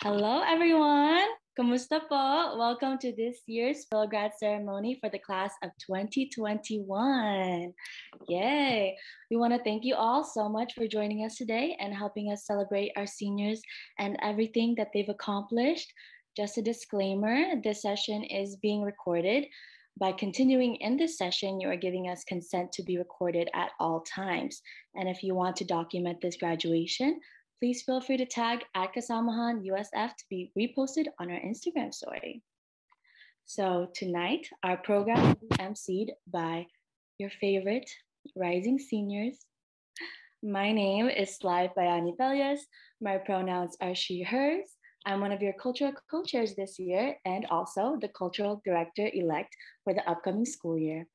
Hello, everyone! Kumusta po? Welcome to this year's PhilGrad ceremony for the class of 2021. Yay! We want to thank you all so much for joining us today and helping us celebrate our seniors and everything that they've accomplished. Just a disclaimer, this session is being recorded. By continuing in this session, you are giving us consent to be recorded at all times. And if you want to document this graduation, please feel free to tag at Kasamahan USF to be reposted on our Instagram story. So tonight, our program will be emceed by your favorite rising seniors. My name is Sly Bayani Pelias. My pronouns are she, hers. I'm one of your cultural co-chairs this year and also the cultural director-elect for the upcoming school year.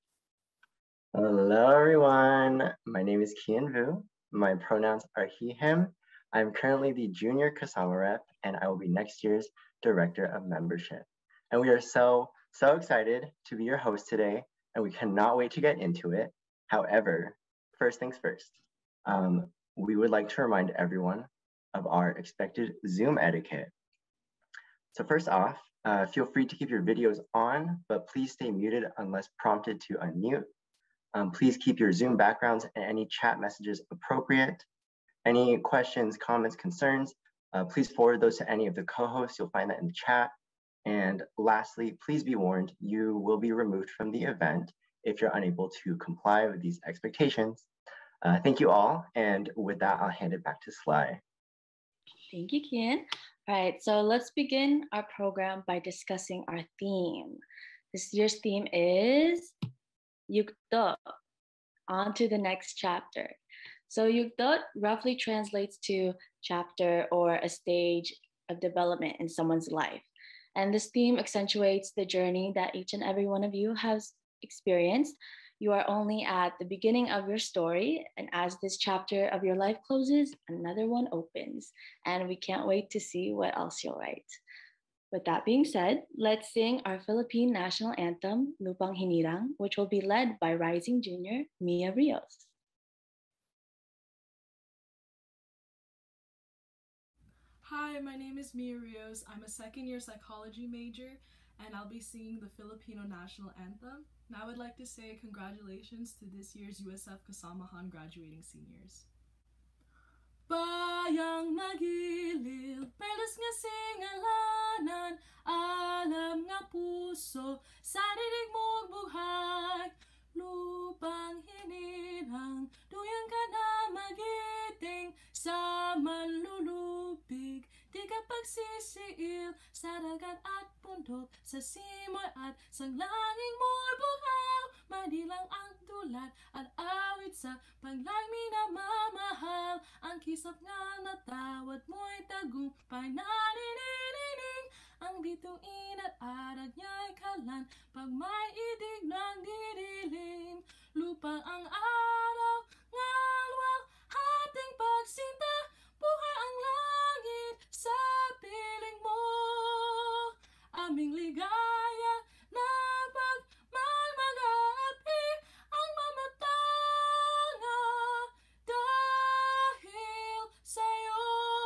Hello, everyone. My name is Kian Vu. My pronouns are he, him. I'm currently the junior Kasama rep, and I will be next year's director of membership. And we are so excited to be your host today, and we cannot wait to get into it. However, first things first, we would like to remind everyone of our expected Zoom etiquette. So first off, feel free to keep your videos on, but please stay muted unless prompted to unmute. Please keep your Zoom backgrounds and any chat messages appropriate. Any questions, comments, concerns, please forward those to any of the co-hosts. You'll find that in the chat. And lastly, please be warned, you will be removed from the event if you're unable to comply with these expectations. Thank you all. And with that, I'll hand it back to Sly. Thank you, Kian. All right, so let's begin our program by discussing our theme. This year's theme is Yukto, on to the next chapter. So Yukto roughly translates to chapter or a stage of development in someone's life. And this theme accentuates the journey that each and every one of you has experienced. You are only at the beginning of your story, and as this chapter of your life closes, another one opens. And we can't wait to see what else you'll write. With that being said, let's sing our Philippine national anthem, Lupang Hinirang, which will be led by rising junior Mia Rios. Hi, my name is Mia Rios. I'm a second-year psychology major, and I'll be singing the Filipino national anthem. And I would like to say congratulations to this year's USF Kasamahan graduating seniors. Bayang magiliw, pelos nga singalanan, alam nga puso, sa didig mong buhay. Lupang hinirang, duyan ka na magiting, sa manlulubig, di ka pagsisiil, sa dagat at bundok, sa simoy at sanglanging mo'y buhaw, madilang ang dulat at awit sa paglaymi na mamahal, ang kisap nga natawad mo'y tagumpay na ninining, ang bituin at arag niya'y kalan, pag may idig ng didilim, lupang ang araw, ngalwal, ating pagsinta, buhay ang langit sa piling mo, aming ligaya na pagmamag-aapi ang mamatanga dahil sa'yo.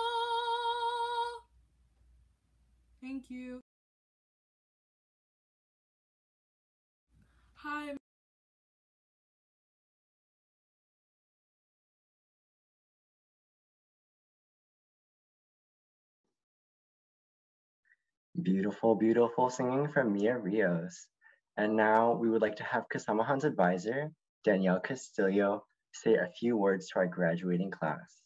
Thank you. Hi. Beautiful, beautiful singing from Mia Rios. And now we would like to have Kasamahan's advisor, Danielle Castillo, say a few words to our graduating class.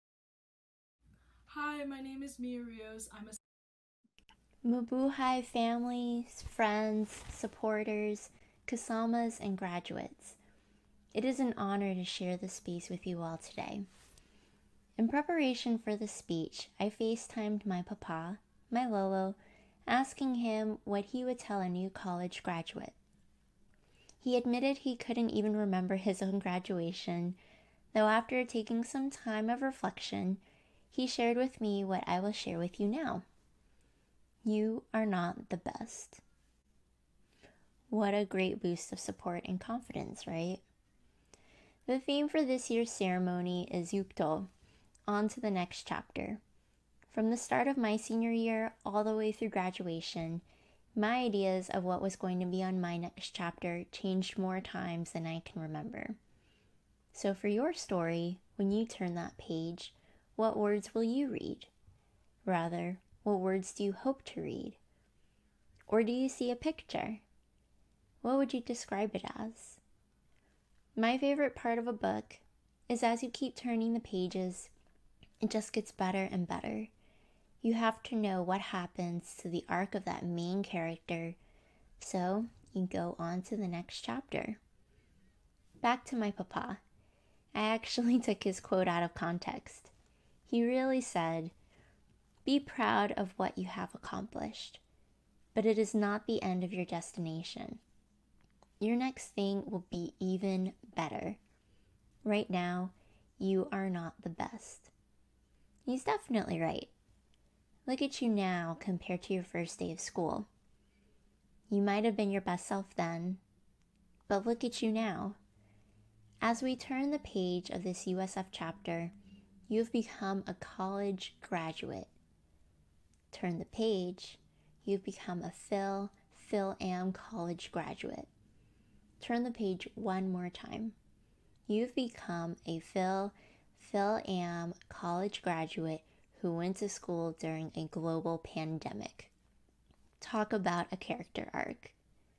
Hi, my name is Mia Rios. I'm a Mabuhay families, friends, supporters, Kasamas, and graduates. It is an honor to share this space with you all today. In preparation for the speech, I FaceTimed my papa, my Lolo, asking him what he would tell a new college graduate. He admitted he couldn't even remember his own graduation, though after taking some time of reflection, he shared with me what I will share with you now. You are not the best. What a great boost of support and confidence, right? The theme for this year's ceremony is Yukto, on to the next chapter. From the start of my senior year all the way through graduation, my ideas of what was going to be on my next chapter changed more times than I can remember. So for your story, when you turn that page, what words will you read? Rather, what words do you hope to read? Or do you see a picture? What would you describe it as? My favorite part of a book is as you keep turning the pages, it just gets better and better. You have to know what happens to the arc of that main character, so you go on to the next chapter. Back to my papa. I actually took his quote out of context. He really said, "Be proud of what you have accomplished, but it is not the end of your destination. Your next thing will be even better. Right now, you are not the best." He's definitely right. Look at you now compared to your first day of school. You might have been your best self then, but look at you now. As we turn the page of this USF chapter, you have become a college graduate. Turn the page, you've become a Phil-Am college graduate. Turn the page one more time. You've become a Phil-Am college graduate who went to school during a global pandemic. Talk about a character arc.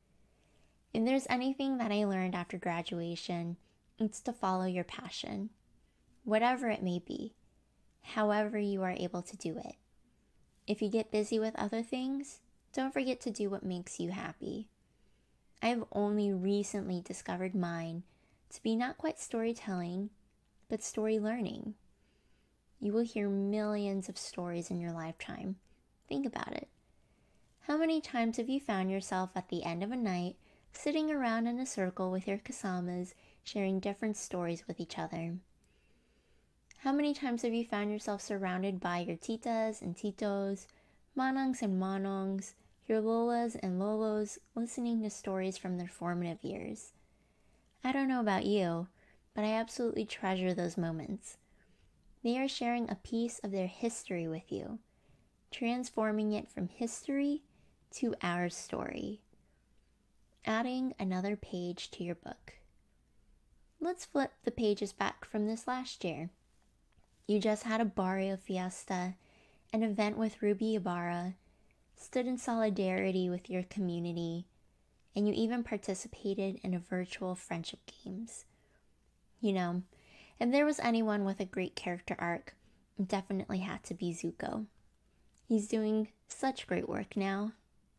If there's anything that I learned after graduation, it's to follow your passion, whatever it may be, however you are able to do it. If you get busy with other things, don't forget to do what makes you happy. I've only recently discovered mine to be not quite storytelling, but story learning. You will hear millions of stories in your lifetime. Think about it. How many times have you found yourself at the end of a night sitting around in a circle with your kasamas, sharing different stories with each other? How many times have you found yourself surrounded by your titas and titos, manangs and manongs, your lolas and lolos, listening to stories from their formative years? I don't know about you, but I absolutely treasure those moments. They are sharing a piece of their history with you, transforming it from history to our story, adding another page to your book. Let's flip the pages back from this last year. You just had a barrio fiesta, an event with Ruby Ibarra, stood in solidarity with your community, and you even participated in a virtual friendship games. You know, if there was anyone with a great character arc, it definitely had to be Zuko. He's doing such great work now.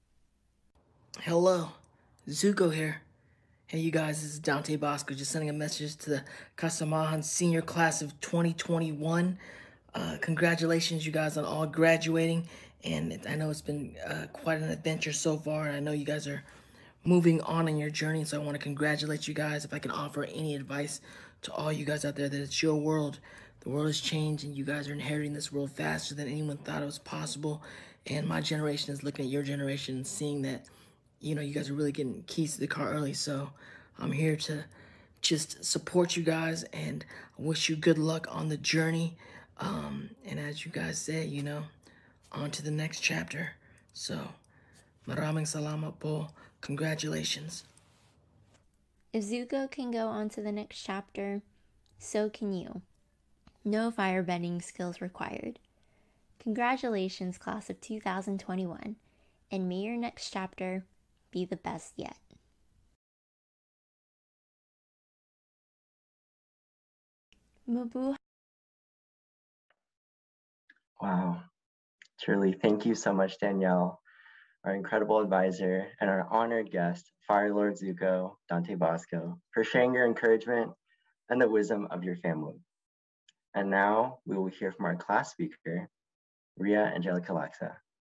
Hello, Zuko here. Hey you guys, this is Dante Bosco, just sending a message to the Kasamahan senior class of 2021. Congratulations you guys on all graduating, and I know it's been quite an adventure so far, and I know you guys are moving on in your journey, so I want to congratulate you guys. If I can offer any advice to all you guys out there, that it's your world. The world has changed, and you guys are inheriting this world faster than anyone thought it was possible, and my generation is looking at your generation and seeing that you guys are really getting keys to the car early, so I'm here to just support you guys and wish you good luck on the journey. And as you guys say, on to the next chapter. So, maraming salamat po. Congratulations. If Zuko can go on to the next chapter, so can you. No firebending skills required. Congratulations, class of 2021, and may your next chapter be the best yet. Mabuhay. Wow. Truly, thank you so much, Danielle, our incredible advisor, and our honored guest, Fire Lord Zuko, Dante Bosco, for sharing your encouragement and the wisdom of your family. And now we will hear from our class speaker, Ria Angelica Laxa.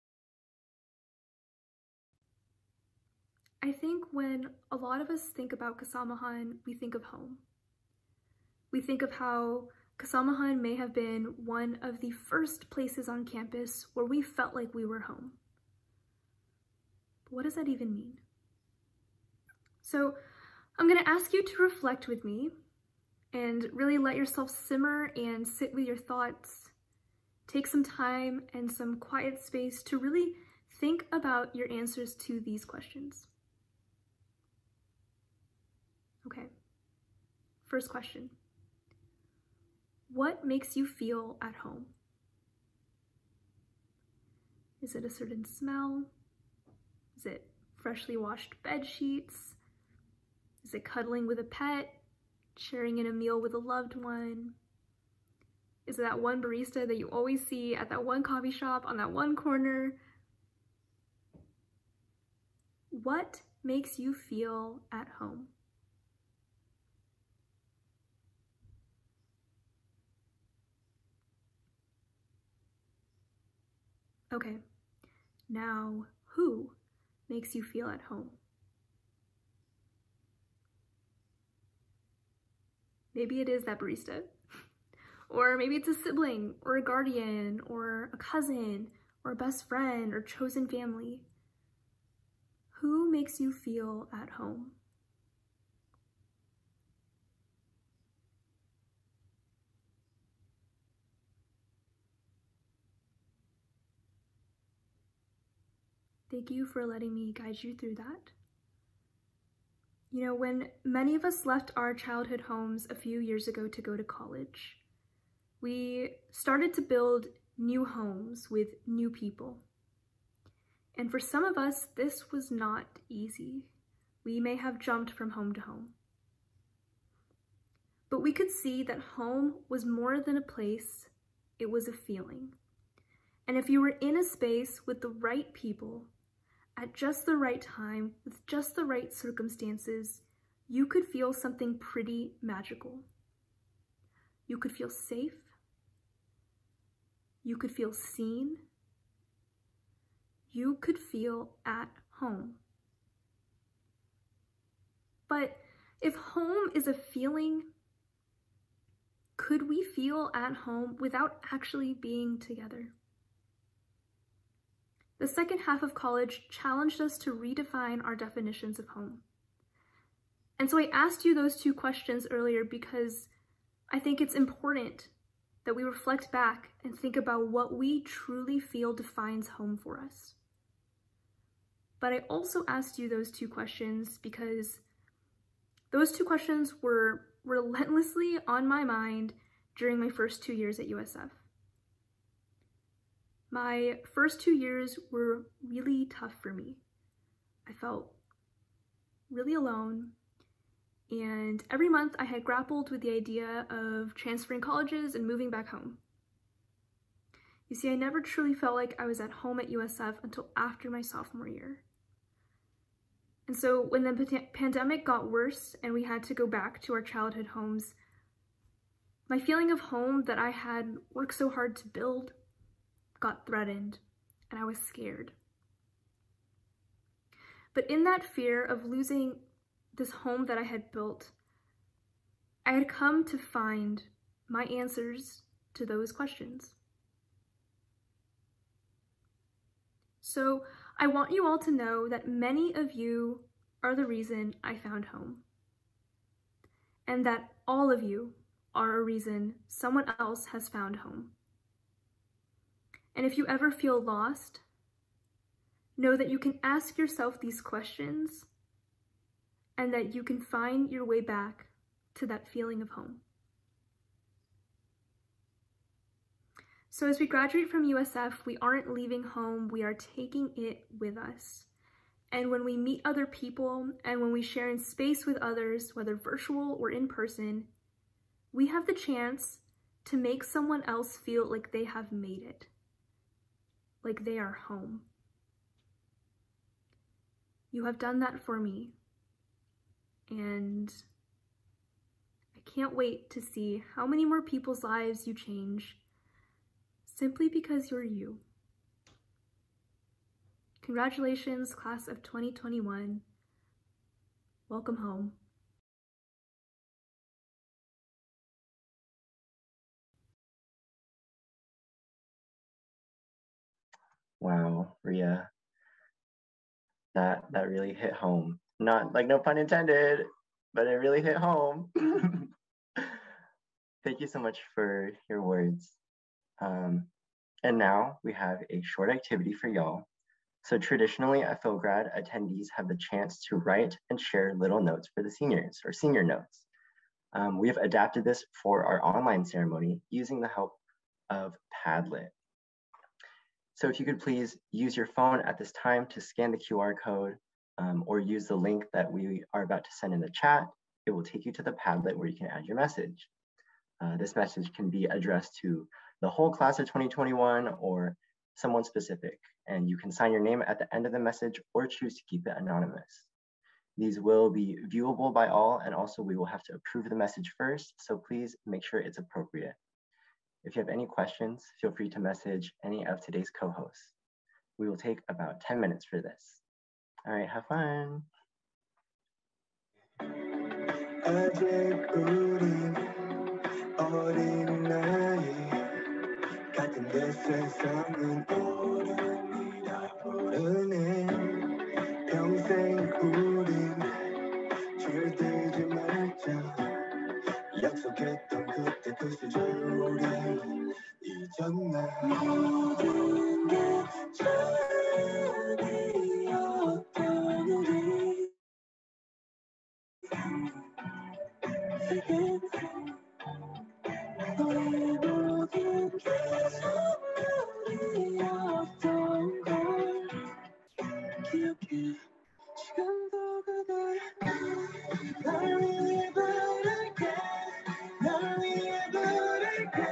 I think when a lot of us think about Kasamahan, we think of home. We think of how Kasamahan may have been one of the first places on campus where we felt like we were home. But what does that even mean? So I'm going to ask you to reflect with me and really let yourself simmer and sit with your thoughts take some time and some quiet space to really think about your answers to these questions. Okay, first question. What makes you feel at home? Is it a certain smell? Is it freshly washed bed sheets? Is it cuddling with a pet? Sharing in a meal with a loved one? Is it that one barista that you always see at that one coffee shop on that one corner? What makes you feel at home? Okay, now who makes you feel at home? Maybe it is that barista, or maybe it's a sibling, or a guardian, or a cousin, or a best friend, or chosen family. Who makes you feel at home? Thank you for letting me guide you through that. You know, when many of us left our childhood homes a few years ago to go to college, we started to build new homes with new people. And for some of us, this was not easy. We may have jumped from home to home. But we could see that home was more than a place, it was a feeling. And if you were in a space with the right people, at just the right time, with just the right circumstances, you could feel something pretty magical. You could feel safe. You could feel seen. You could feel at home. But if home is a feeling, could we feel at home without actually being together? The second half of college challenged us to redefine our definitions of home. And so I asked you those two questions earlier because I think it's important that we reflect back and think about what we truly feel defines home for us. But I also asked you those two questions because those two questions were relentlessly on my mind during my first 2 years at USF. My first 2 years were really tough for me. I felt really alone, and every month I had grappled with the idea of transferring colleges and moving back home. You see, I never truly felt like I was at home at USF until after my sophomore year. And so when the pandemic got worse and we had to go back to our childhood homes, my feeling of home that I had worked so hard to build got threatened, and I was scared. But in that fear of losing this home that I had built, I had come to find my answers to those questions. So I want you all to know that many of you are the reason I found home, and that all of you are a reason someone else has found home. And if you ever feel lost, know that you can ask yourself these questions and that you can find your way back to that feeling of home. So as we graduate from USF, we aren't leaving home, we are taking it with us. And when we meet other people and when we share in space with others, whether virtual or in person, we have the chance to make someone else feel like they have made it, like they are home. You have done that for me, and I can't wait to see how many more people's lives you change simply because you're you. Congratulations, class of 2021. Welcome home. Wow, Ria, that really hit home. Not like, no pun intended, but it really hit home. Thank you so much for your words. And now we have a short activity for y'all. So traditionally at Philgrad, attendees have the chance to write and share little notes for the seniors, or senior notes. We have adapted this for our online ceremony using the help of Padlet. So if you could please use your phone at this time to scan the QR code or use the link that we are about to send in the chat. It will take you to the Padlet where you can add your message. This message can be addressed to the whole class of 2021 or someone specific, and you can sign your name at the end of the message or choose to keep it anonymous. These will be viewable by all, and also we will have to approve the message first, so please make sure it's appropriate. If you have any questions, feel free to message any of today's co-hosts. We will take about 10 minutes for this. All right, have fun. 아직 우린 어린 나이 같은데 세상은 어른이라 부르네 평생 우린 줄들지 말자 약속했던 그때 그 시절 우린 잊었나 모든 게 처음이었던 우리 너의 모든 게 선물이었던 걸 기억해 지금도 그댈 널 위해 부를게 널 위해 부를게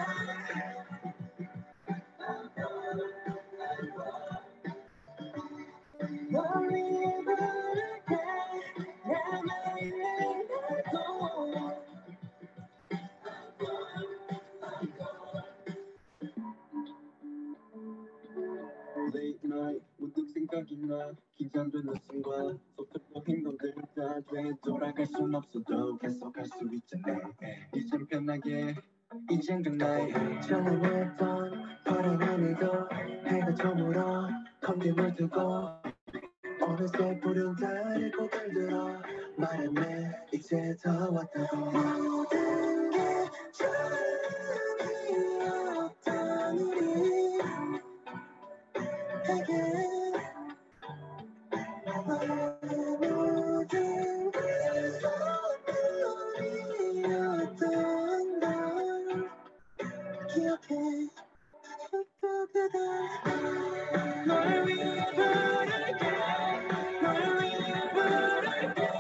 널 위해 부를게 내 맘에 날고 Late night 문득 생각이 나 긴장되는 순간 서툴고 행동들 다 되돌아갈 순 없어도 계속할 수 있잖아 이젠 편하게 이젠 그 나이 전화했던 파란 하늘도 해가 저물어 컨디물 두고 어느새 푸른 달에 고개를 들어 말했네 이제 더 왔다고 모든 게 처음이었던 우리 모든 게 선물이었던 걸 기억해 또 그대 널 위해 부를게 널 위해 부를게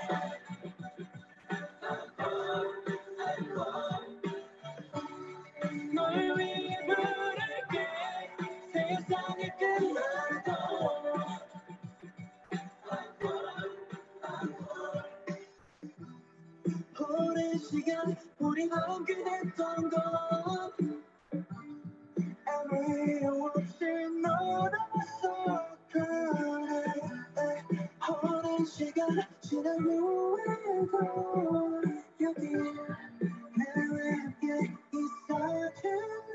널 위해 부를게 세상이 끝나도 오랜 시간 우리 함께 됐던 것 아무 이유 없이 너라서 그래 오랜 시간 지난 후에도 여기 나와 함께 있어줄래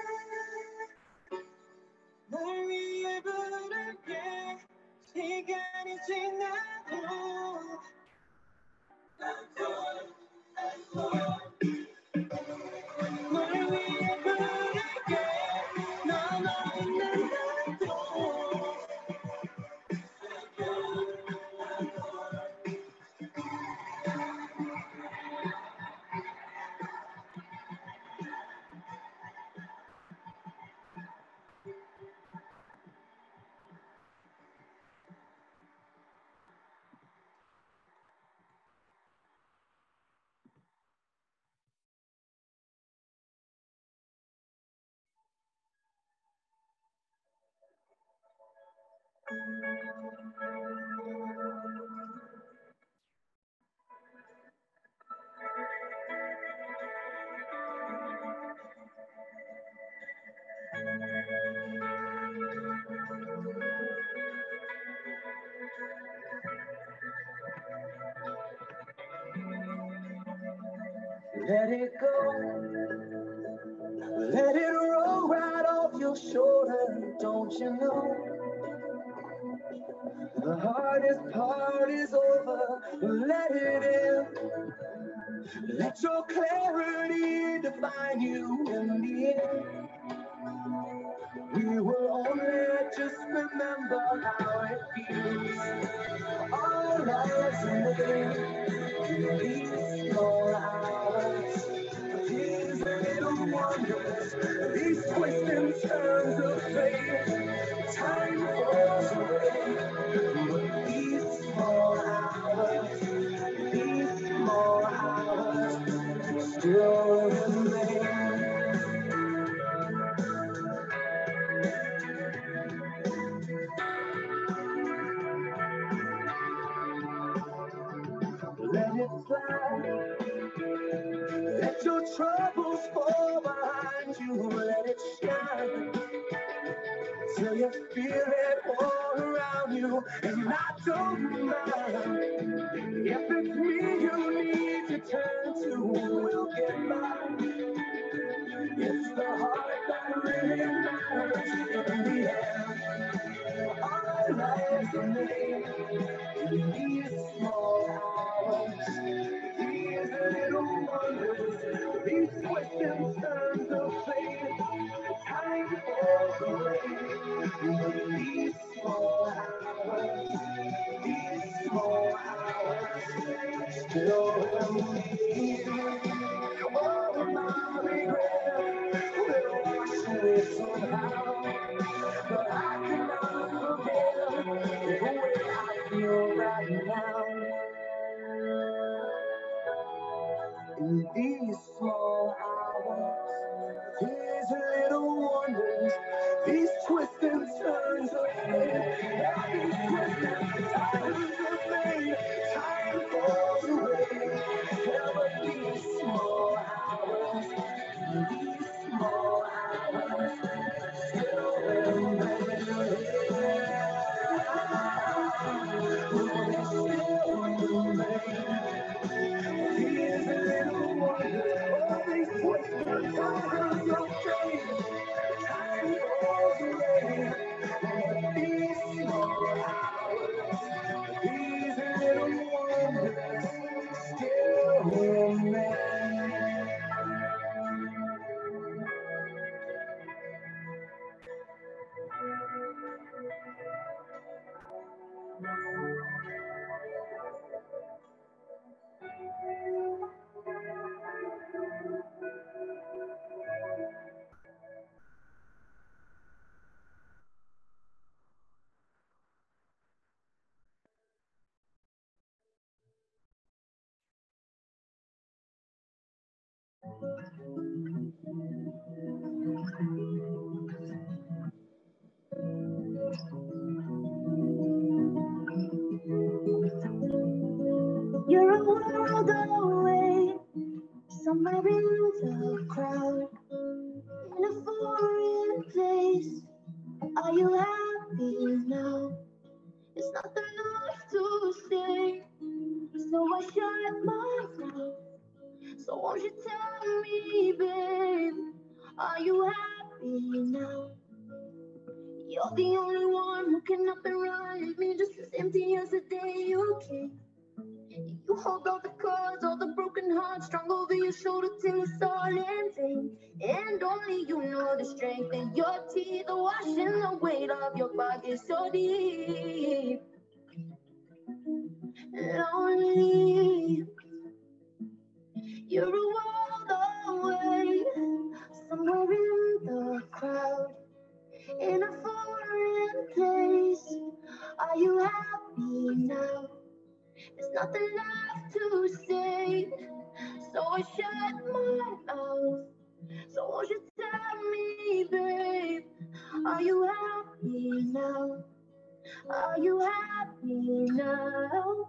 널 위해 부를게 시간이 지나도 널 위해 부를게 너만 있는 날도 Let it go, let it roll right off your shoulder, don't you know? The hardest part is over, let it in. Let your clarity define you in the end. We will only just remember how it feels. Our lives are made in these small hours. These little wonders, these twists and turns of fate. Time falls away, but these small hours, still remain. Let it fly. Let your troubles fall behind you. Let it shine till you feel it all around you. And I don't mind if it's me you need to turn to. We'll get by. It's the heart that really matters in the end. Our lives are made in these small hours. These little wonders, these twists and turns of fate. Time falls away, but these small hours, still remain. All of my regret will wash away somehow, but I cannot forget the way I feel right now. In these small hours, these little wonders, these twists and turns of fate, these twists and turns of fate, time falls away. Yeah, but these small hours, still remain. Still remain. These little wonders, all these twists and turns of fate, time falls away. These small hours, these little wonders, still remain. You're a world away, somewhere in the crowd, in a foreign place. Are you happy now? It's not enough to say, so I shut my mouth. So won't you tell me, babe, are you happy now? You're the only one who can up and run me just as empty as the day you came. You hold all the cards, all the broken hearts strung over your shoulder till it's all in vain. And only you know the strength in your teeth are washing the weight of your pocket so deep. Lonely, you're a world away, somewhere in the crowd, in a foreign place. Are you happy now? There's nothing left to say, so I shut my mouth. So won't you tell me, babe, are you happy now? Are you happy now?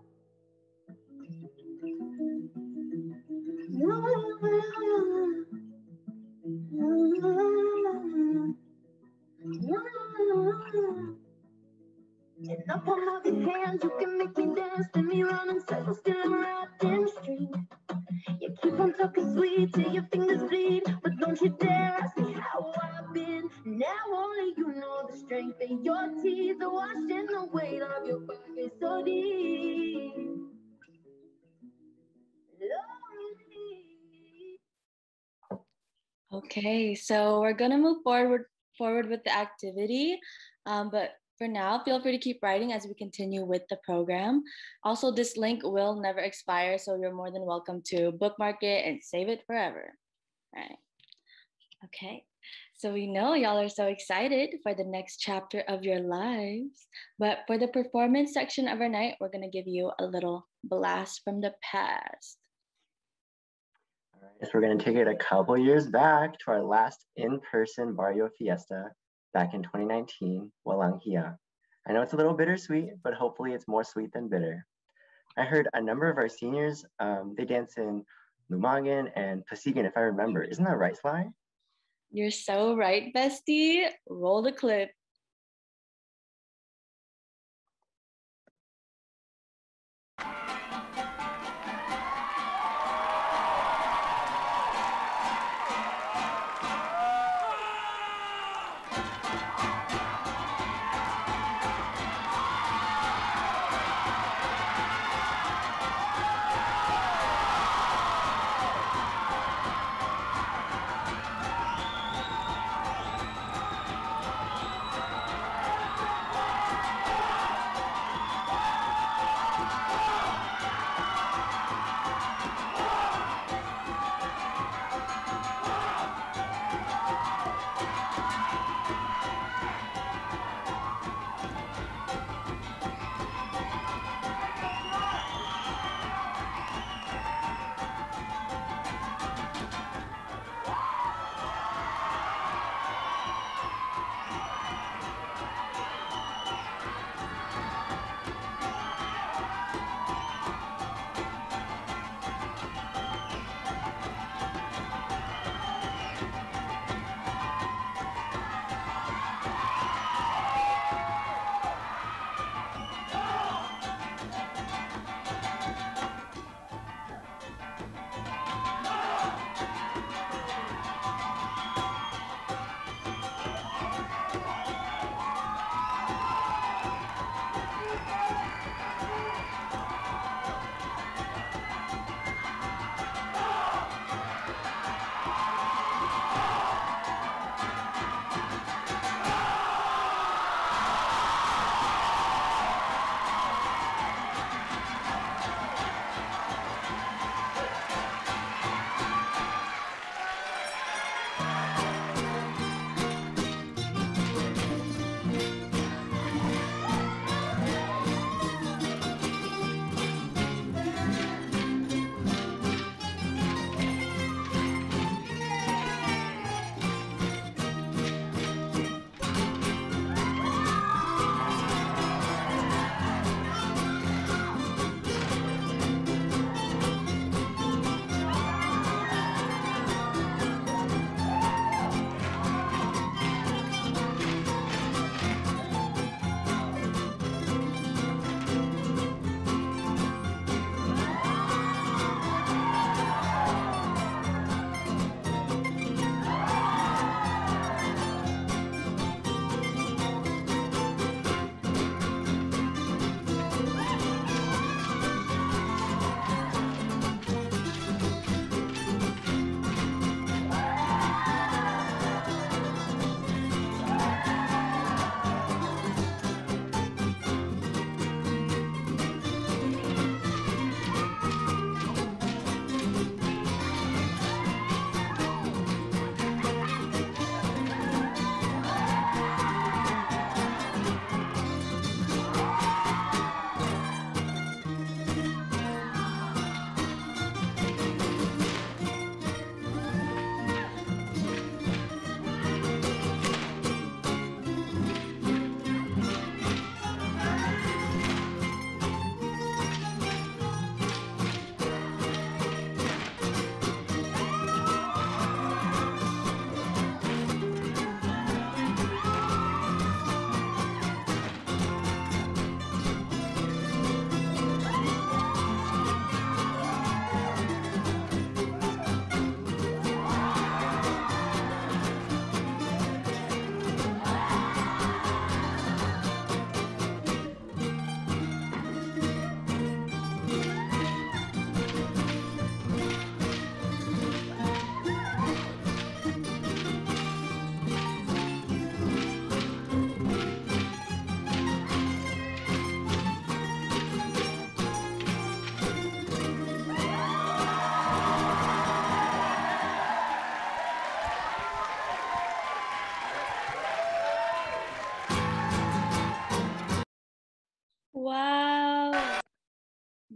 And up on my big hands, you can make me dance, spin me round in circles till I'm wrapped in string. You keep on talking sweet till your fingers bleed, but don't you dare ask me how I've been. Now only you know the strength in your teeth are washing the weight of your pocket so deep. Lonely. Okay, so we're gonna move forward with the activity, but for now, feel free to keep writing as we continue with the program. Also, this link will never expire, so you're more than welcome to bookmark it and save it forever. All right. Okay, so we know y'all are so excited for the next chapter of your lives, but for the performance section of our night, we're gonna give you a little blast from the past. All right, so we're going to take it a couple years back to our last in-person Barrio Fiesta back in 2019, Walang Hiya. I know it's a little bittersweet, but hopefully it's more sweet than bitter. I heard a number of our seniors, they dance in Lumagan and Pasigan, if I remember. Isn't that right, Sly? You're so right, bestie. Roll the clip.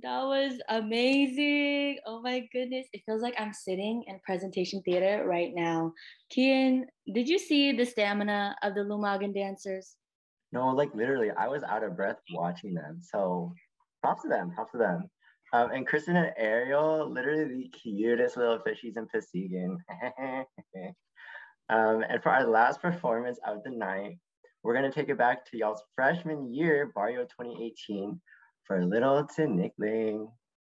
That was amazing. Oh my goodness. It feels like I'm sitting in presentation theater right now. Kian, did you see the stamina of the Lumagan dancers? No, like literally, I was out of breath watching them. So props to them, props to them. And Kristen and Ariel, literally the cutest little fishies in Pasigan. And for our last performance of the night, we're gonna take it back to y'all's freshman year, Barrio 2018, for a little Tinikling.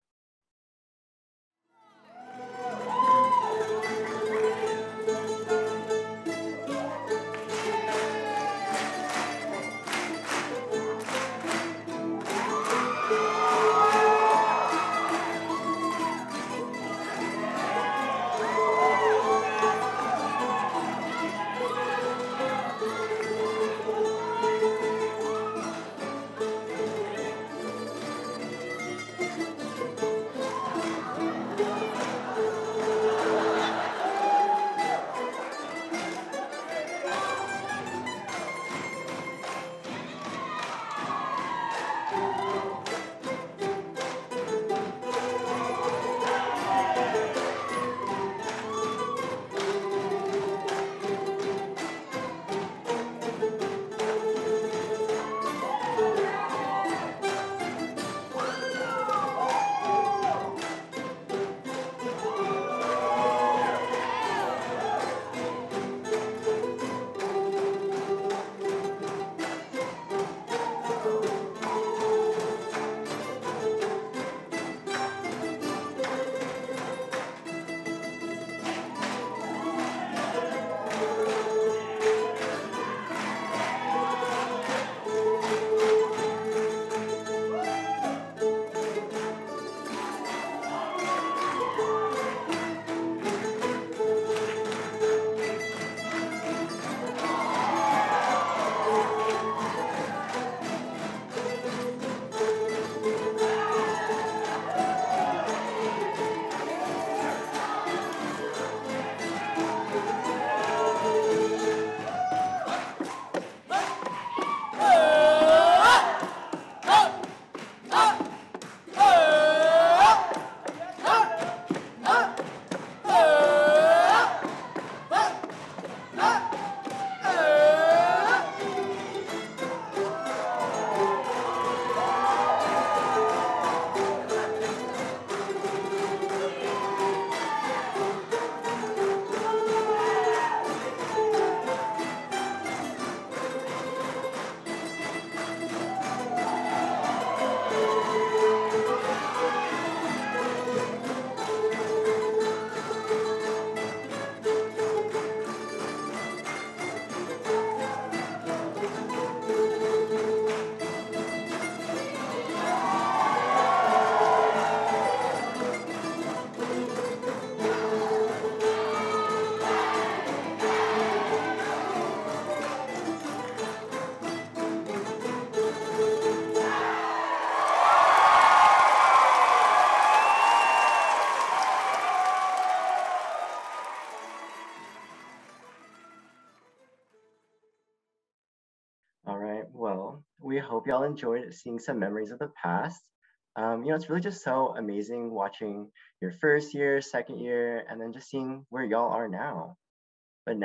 All right, well, we hope y'all enjoyed seeing some memories of the past. It's really just so amazing watching your first year, second year, and then just seeing where y'all are now. But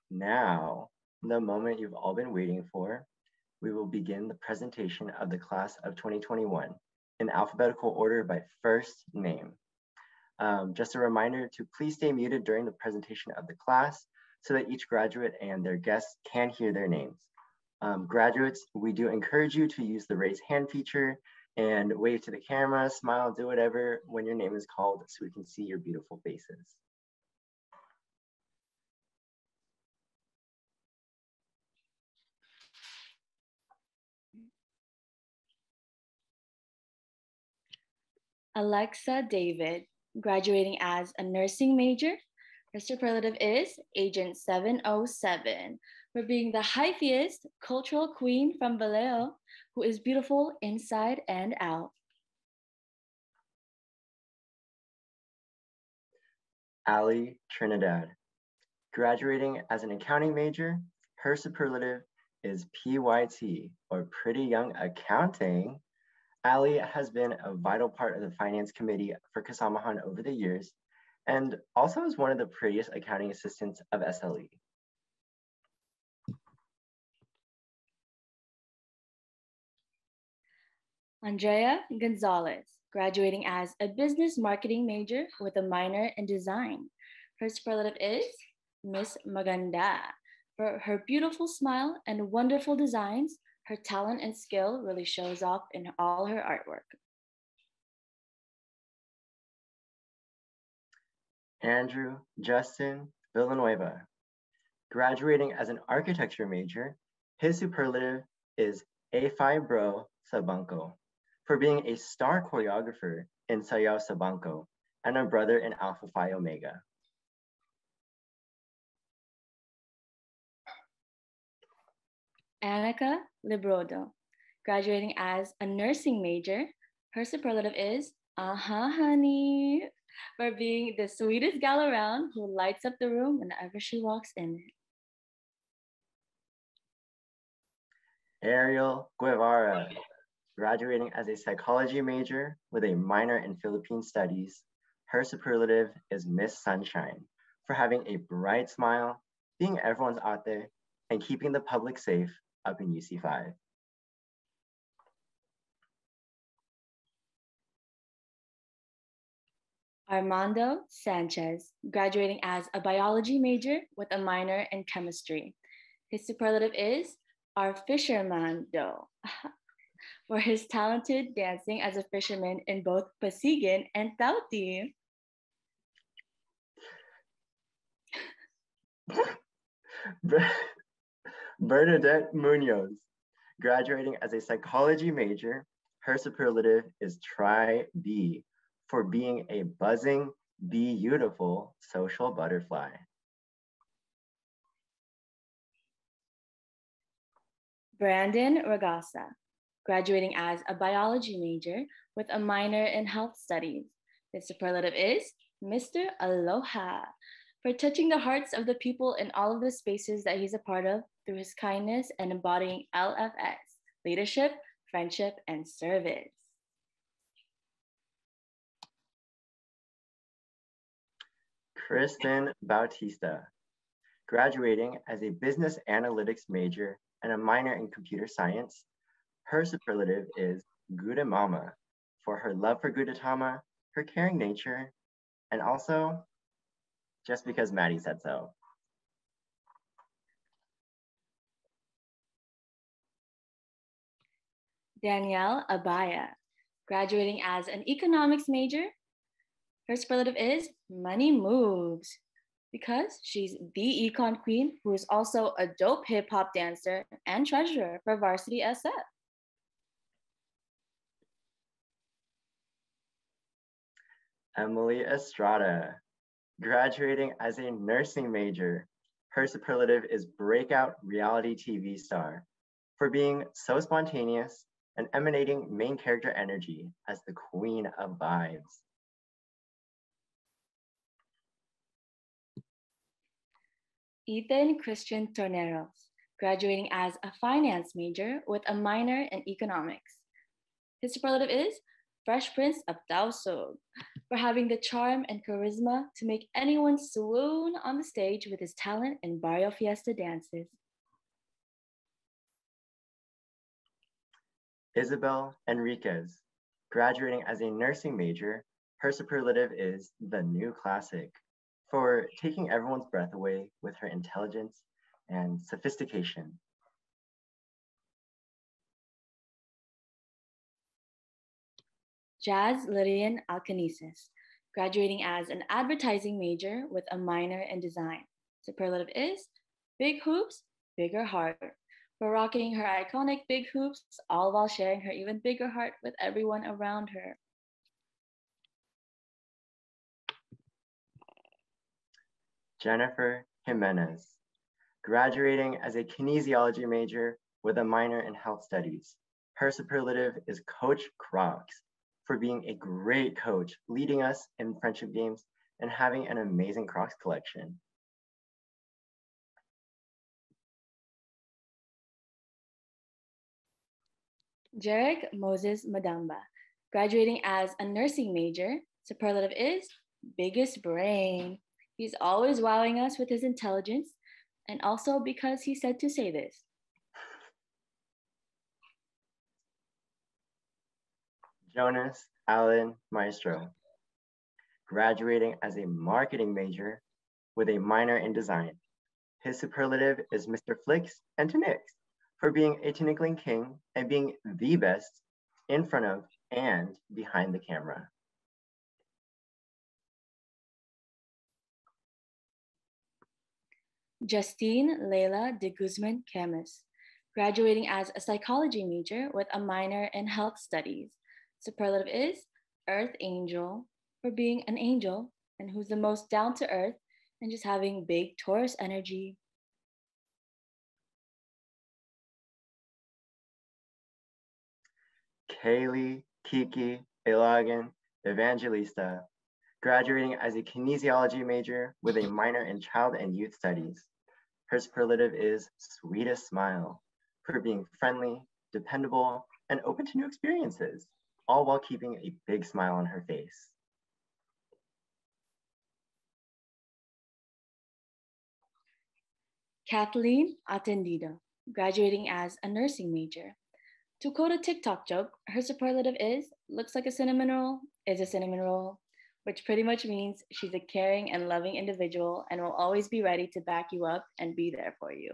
now, the moment you've all been waiting for, we will begin the presentation of the class of 2021 in alphabetical order by first name. Just a reminder to please stay muted during the presentation of the class so that each graduate and their guests can hear their names. Graduates, we do encourage you to use the raise hand feature and wave to the camera, smile, do whatever when your name is called so we can see your beautiful faces. Alexa David, graduating as a nursing major. Her superlative is Agent 707 for being the hyphiest cultural queen from Vallejo who is beautiful inside and out. Ali Trinidad, graduating as an accounting major. Her superlative is PYT, or Pretty Young Accounting. Ali has been a vital part of the finance committee for Kasamahan over the years, and also is one of the prettiest accounting assistants of SLE. Andrea Gonzalez, graduating as a business marketing major with a minor in design. Her superlative is Miss Maganda. For her beautiful smile and wonderful designs, her talent and skill really shows off in all her artwork. Andrew Justin Villanueva, graduating as an architecture major, his superlative is A5 Bro Sabanco for being a star choreographer in Sayaw Sabanco and a brother in Alpha Phi Omega. Annika Librodo, graduating as a nursing major. Her superlative is, honey, for being the sweetest gal around who lights up the room whenever she walks in. Ariel Guevara, graduating as a psychology major with a minor in Philippine studies. Her superlative is Miss Sunshine for having a bright smile, being everyone's ate, and keeping the public safe up in UC5. Armando Sanchez, graduating as a biology major with a minor in chemistry. His superlative is our fisherman, though, for his talented dancing as a fisherman in both Pasigan and Tauti. Bernadette Munoz, graduating as a psychology major. Her superlative is Try B for being a buzzing, beautiful social butterfly. Brandon Ragasa, graduating as a biology major with a minor in health studies. His superlative is Mr. Aloha for touching the hearts of the people in all of the spaces that he's a part of through his kindness and embodying LFS, leadership, friendship, and service. Kristen Bautista, graduating as a business analytics major and a minor in computer science. Her superlative is Gudamama for her love for Gudetama, her caring nature, and also just because Maddie said so. Danielle Abaya, graduating as an economics major. Her superlative is money moves because she's the econ queen who is also a dope hip hop dancer and treasurer for Varsity SF. Emily Estrada, graduating as a nursing major. Her superlative is breakout reality TV star for being so spontaneous and emanating main character energy as the queen of vibes. Ethan Christian Torneros, graduating as a finance major with a minor in economics. His superlative is Fresh Prince of Tausug for having the charm and charisma to make anyone swoon on the stage with his talent in Barrio Fiesta dances. Isabel Enriquez, graduating as a nursing major. Her superlative is the new classic for taking everyone's breath away with her intelligence and sophistication. Jazz Lillian Alcanesis, graduating as an advertising major with a minor in design. Superlative is big hoops, bigger heart, for rocking her iconic big hoops, all while sharing her even bigger heart with everyone around her. Jennifer Jimenez, graduating as a kinesiology major with a minor in health studies. Her superlative is Coach Crocs for being a great coach, leading us in friendship games and having an amazing Crocs collection. Jarek Moses Madamba, graduating as a nursing major. Superlative is biggest brain. He's always wowing us with his intelligence, and also because he said to say this. Jonas Allen Maestro, graduating as a marketing major with a minor in design. His superlative is Mr. Flicks and to Nix for being a tinikling king and being the best in front of and behind the camera. Justine Leila de Guzman Camus, graduating as a psychology major with a minor in health studies. Superlative is Earth Angel for being an angel and who's the most down to earth and just having big Taurus energy. Kaylee Kiki Ilagan Evangelista, graduating as a kinesiology major with a minor in child and youth studies. Her superlative is sweetest smile for being friendly, dependable, and open to new experiences, all while keeping a big smile on her face. Kathleen Atendido, graduating as a nursing major. To quote a TikTok joke, her superlative is looks like a cinnamon roll, is a cinnamon roll, which pretty much means she's a caring and loving individual and will always be ready to back you up and be there for you.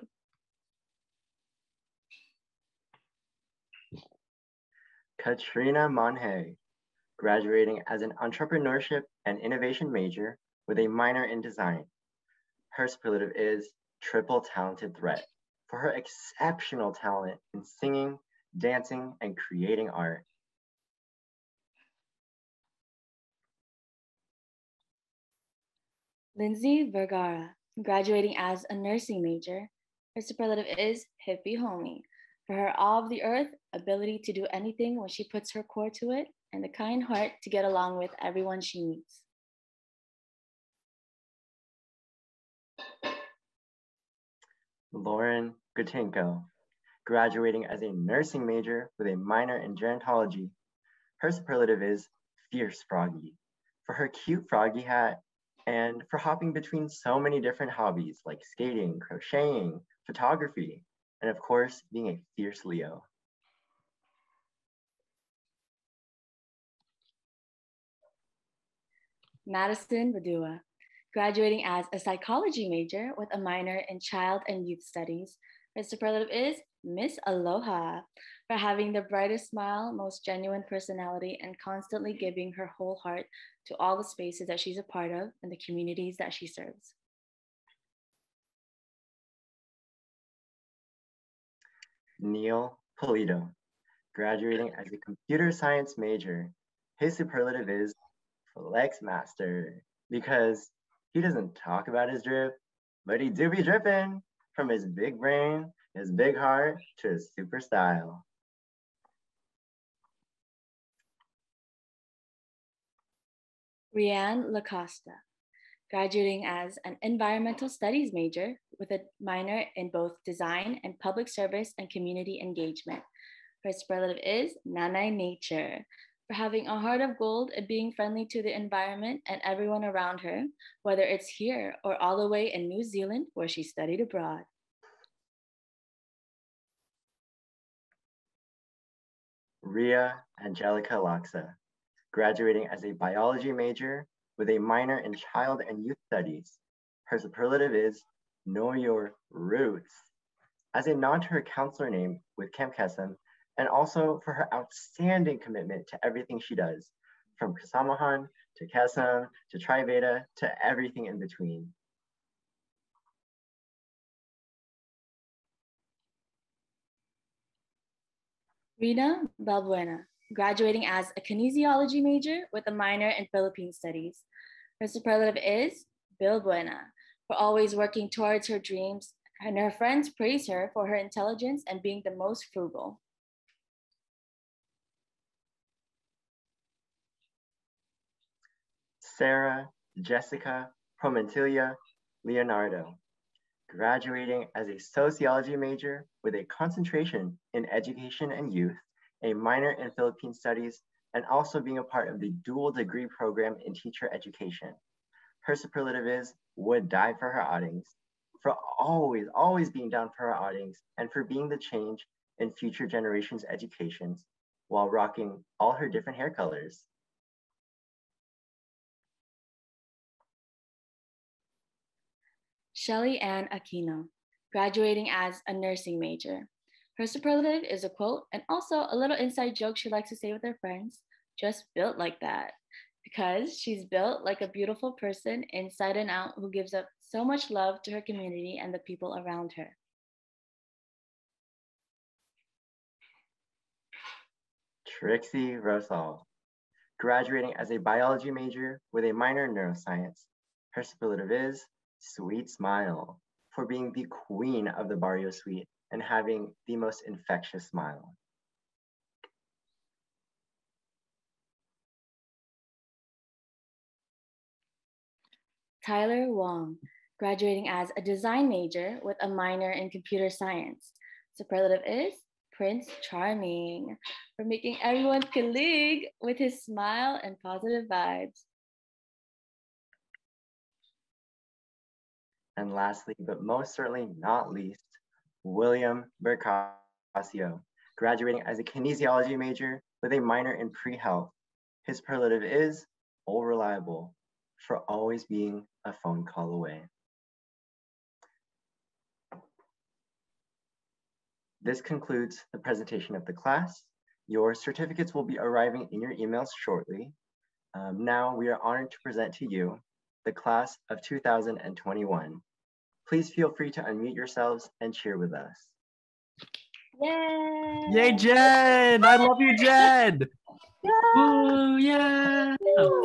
Katrina Monhay, graduating as an entrepreneurship and innovation major with a minor in design. Her superlative is triple talented threat for her exceptional talent in singing, dancing, and creating art. Lindsay Vergara, graduating as a nursing major. Her superlative is hippie homie for her awe of the earth, ability to do anything when she puts her core to it, and the kind heart to get along with everyone she meets. Lauren Gutinko, graduating as a nursing major with a minor in gerontology. Her superlative is fierce froggy for her cute froggy hat and for hopping between so many different hobbies like skating, crocheting, photography, and of course, being a fierce Leo. Madison Badua, graduating as a psychology major with a minor in child and youth studies. Her superlative is Miss Aloha for having the brightest smile, most genuine personality, and constantly giving her whole heart to all the spaces that she's a part of and the communities that she serves. Neil Polito, graduating as a computer science major. His superlative is Flex Master because he doesn't talk about his drip, but he do be dripping from his big brain, his big heart, to his super style. Rianne Lacosta, graduating as an environmental studies major with a minor in both design and public service and community engagement. Her superlative is Nanay Nature for having a heart of gold and being friendly to the environment and everyone around her, whether it's here or all the way in New Zealand where she studied abroad. Ria Angelica Laksa, graduating as a biology major with a minor in child and youth studies. Her superlative is Know Your Roots, as a nod to her counselor name with Camp Kesem, and also for her outstanding commitment to everything she does, from Kasamahan to Kesem to Triveda to everything in between. Rina Balbuena, graduating as a kinesiology major with a minor in Philippine studies. Her superlative is Bilbuena for always working towards her dreams, and her friends praise her for her intelligence and being the most frugal. Sarah Jessica Promentilia Leonardo, graduating as a sociology major with a concentration in education and youth a minor in Philippine Studies, and also being a part of the dual degree program in teacher education. Her superlative is would die for her outings, for always being down for her outings, and for being the change in future generations' educations while rocking all her different hair colors. Shelly Ann Aquino, graduating as a nursing major. Her superlative is a quote and also a little inside joke she likes to say with her friends, just built like that. Because she's built like a beautiful person inside and out who gives up so much love to her community and the people around her. Trixie Rosal, graduating as a biology major with a minor in neuroscience. Her superlative is sweet smile, for being the queen of the Barrio Suite and having the most infectious smile. Tyler Wong, graduating as a design major with a minor in computer science. Superlative is Prince Charming, for making everyone kilig with his smile and positive vibes. And lastly, but most certainly not least, William Bercasio, graduating as a kinesiology major with a minor in pre-health. His superlative is all reliable, for always being a phone call away. This concludes the presentation of the class. Your certificates will be arriving in your emails shortly. Now we are honored to present to you the class of 2021. Please feel free to unmute yourselves and cheer with us. Yay! Yay, Jen! I love you, Jen! Woo, yeah!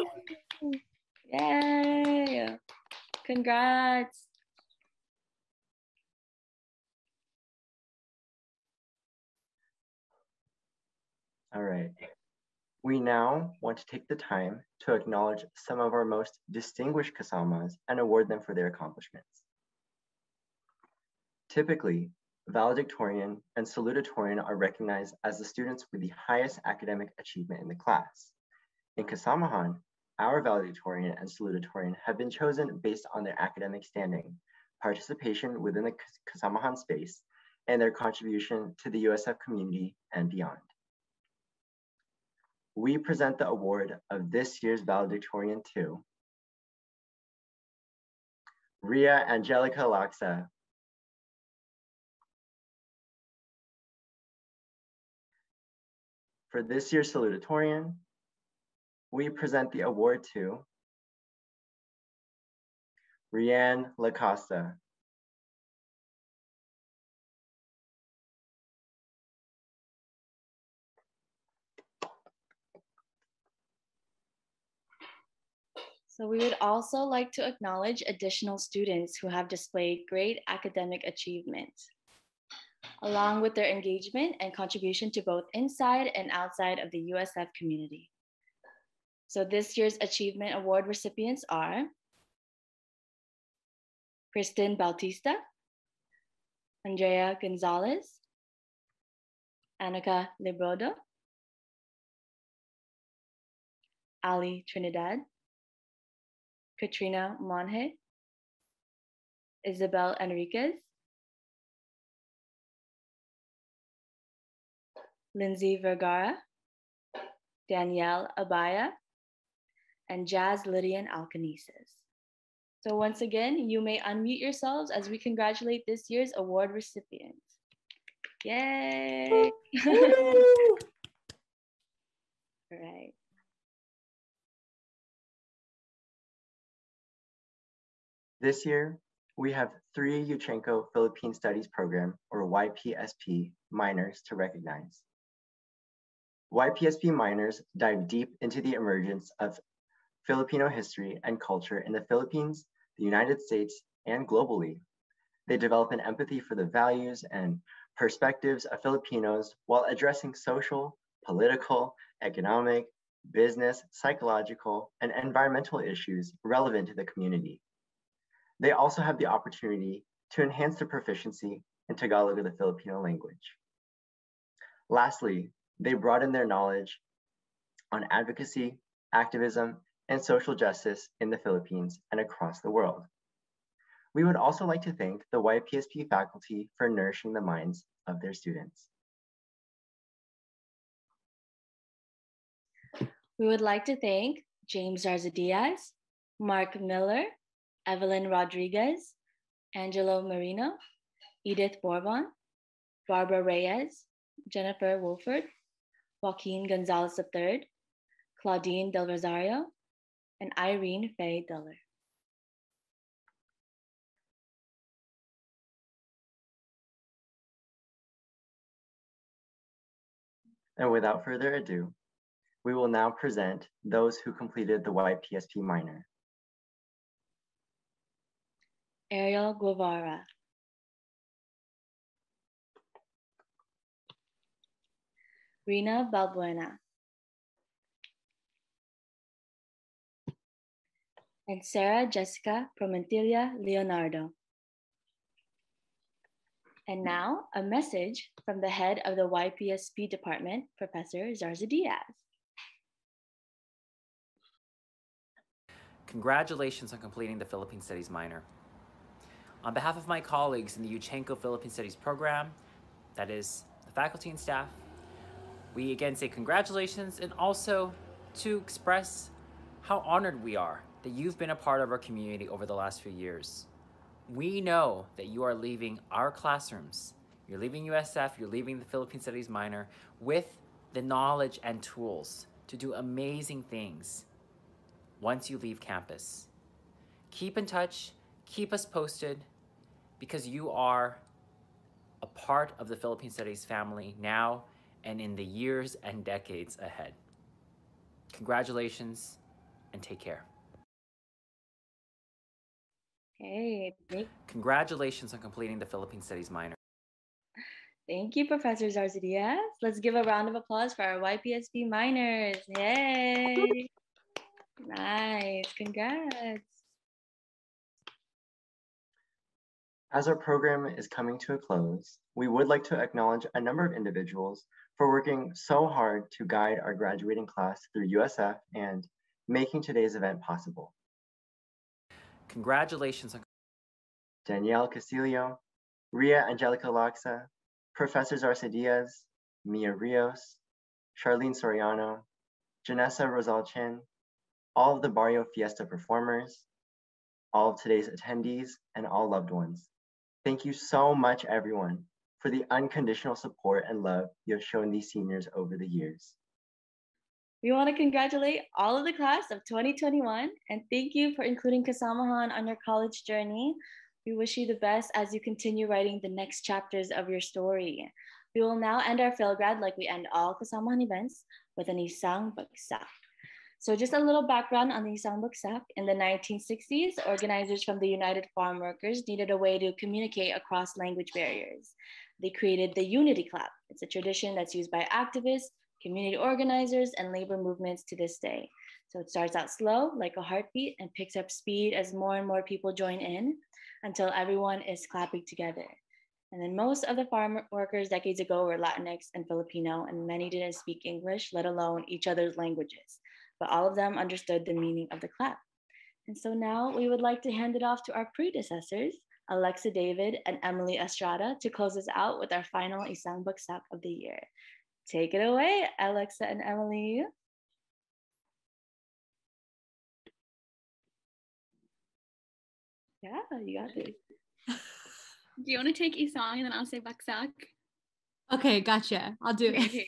Yay! Congrats! All right. We now want to take the time to acknowledge some of our most distinguished kasamas and award them for their accomplishments. Typically, valedictorian and salutatorian are recognized as the students with the highest academic achievement in the class. In Kasamahan, our valedictorian and salutatorian have been chosen based on their academic standing, participation within the Kasamahan space, and their contribution to the USF community and beyond. We present the award of this year's valedictorian to Ria Angelica Laksa. For this year's salutatorian, we present the award to Rianne Lacosta. So we would also like to acknowledge additional students who have displayed great academic achievement, along with their engagement and contribution to both inside and outside of the USF community. So this year's Achievement Award recipients are Kristen Bautista, Andrea Gonzalez, Annika Librodo, Ali Trinidad, Katrina Monje, Isabel Enriquez, Lindsay Vergara, Danielle Abaya, and Jazz Lydian Alcanesis. So once again, you may unmute yourselves as we congratulate this year's award recipients. Yay! All right. This year, we have 3 Yuchrenko Philippine Studies Program, or YPSP, minors to recognize. YPSP minors dive deep into the emergence of Filipino history and culture in the Philippines, the United States, and globally. They develop an empathy for the values and perspectives of Filipinos while addressing social, political, economic, business, psychological, and environmental issues relevant to the community. They also have the opportunity to enhance their proficiency in Tagalog of the Filipino language. Lastly, They broadened their knowledge on advocacy, activism, and social justice in the Philippines and across the world. We would also like to thank the YPSP faculty for nourishing the minds of their students. We would like to thank James Zarza Diaz, Mark Miller, Evelyn Rodriguez, Angelo Marino, Edith Bourbon, Barbara Reyes, Jennifer Wolford, Joaquin Gonzalez III, Claudine Del Rosario, and Irene Faye Diller. And without further ado, we will now present those who completed the YPSP minor. Ariel Guevara, Rina Balbuena, and Sarah Jessica Promentilla Leonardo. And now, a message from the head of the YPSP department, Professor Zarza Diaz. Congratulations on completing the Philippine Studies minor. On behalf of my colleagues in the Yuchenko Philippine Studies program, that is the faculty and staff, we again say congratulations, and also to express how honored we are that you've been a part of our community over the last few years. We know that you are leaving our classrooms, you're leaving USF, you're leaving the Philippine Studies minor with the knowledge and tools to do amazing things once you leave campus. Keep in touch, keep us posted, because you are a part of the Philippine Studies family now and in the years and decades ahead. Congratulations and take care. Hey, congratulations on completing the Philippine Studies minor. Thank you, Professor Zarza Diaz. Let's give a round of applause for our YPSP minors. Yay! Nice, congrats. As our program is coming to a close, we would like to acknowledge a number of individuals for working so hard to guide our graduating class through USF and making today's event possible. Congratulations on Danielle Castillo, Ria Angelica Laksa, Professor Zarza Diaz, Mia Rios, Charlene Soriano, Janessa Rosal Chin, all of the Barrio Fiesta performers, all of today's attendees, and all loved ones. Thank you so much, everyone, for the unconditional support and love you have shown these seniors over the years. We want to congratulate all of the class of 2021 and thank you for including Kasamahan on your college journey. We wish you the best as you continue writing the next chapters of your story. We will now end our PhilGrad like we end all Kasamahan events with an Isang Bagsak. So just a little background on the Isang Bagsak. In the 1960s, organizers from the United Farm Workers needed a way to communicate across language barriers. They created the Unity Clap. It's a tradition that's used by activists, community organizers, and labor movements to this day. So it starts out slow, like a heartbeat, and picks up speed as more and more people join in until everyone is clapping together. And then most of the farm workers decades ago were Latinx and Filipino, and many didn't speak English, let alone each other's languages. But all of them understood the meaning of the clap. And so now we would like to hand it off to our predecessors, Alexa David and Emily Estrada, to close us out with our final Isang Bagsak of the year. Take it away, Alexa and Emily. Yeah, you got this. Do you want to take Isang and then I'll say Bagsak? Okay, gotcha. I'll do it.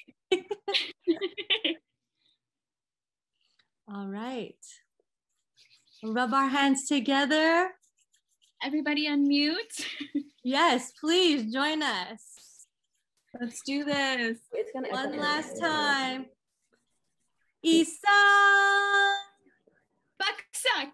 All right. Rub our hands together. Everybody unmute. Yes, please join us. Let's do this. One last time. Isang Bagsak.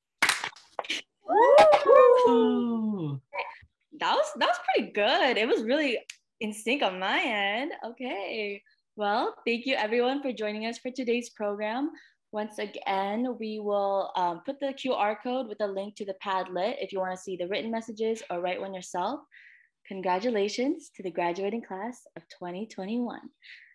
Woo! That was pretty good. It was really in sync on my end. Okay. Well, thank you everyone for joining us for today's program. Once again, we will put the QR code with a link to the Padlet if you want to see the written messages or write one yourself. Congratulations to the graduating class of 2021.